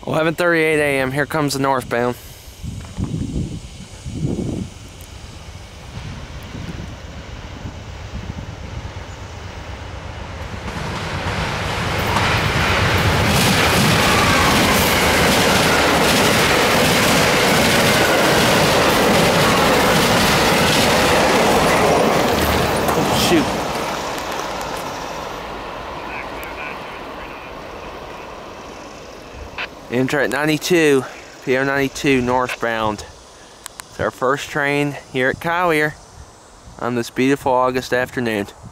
11:38 a.m. Here comes the northbound. Shoot. Amtrak 92, P092 northbound. It's our first train here at Collier on this beautiful August afternoon.